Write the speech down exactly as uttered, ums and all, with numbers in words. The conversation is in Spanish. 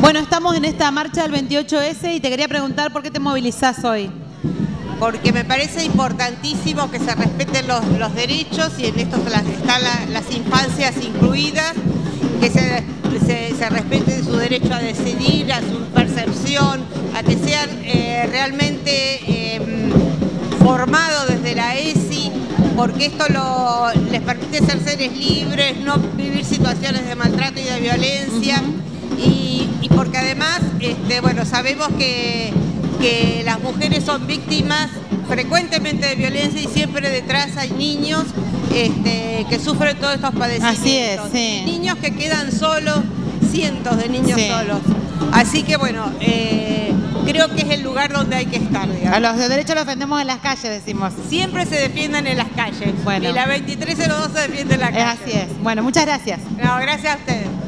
Bueno, estamos en esta marcha del veintiocho ese y te quería preguntar por qué te movilizás hoy. Porque me parece importantísimo que se respeten los, los derechos, y en esto están la, las infancias incluidas, que se, se, se respete su derecho a decidir, a su percepción, a que sean eh, realmente eh, formados desde la E S I, porque esto lo, les permite ser seres libres, no vivir situaciones de maltrato y de violencia. Uh-huh. y, y porque además, este, bueno, sabemos que, que las mujeres son víctimas frecuentemente de violencia, y siempre detrás hay niños este, que sufren todos estos padecimientos. Así es, sí. Niños que quedan solos, cientos de niños sí. solos. Así que bueno, eh, creo que es el lugar donde hay que estar, digamos. A los derechos los defendemos en las calles, decimos. Siempre se defienden en las calles. Bueno. Y la veintitrés cero dos se defiende en la calle. Así es. Bueno, muchas gracias. No, gracias a ustedes.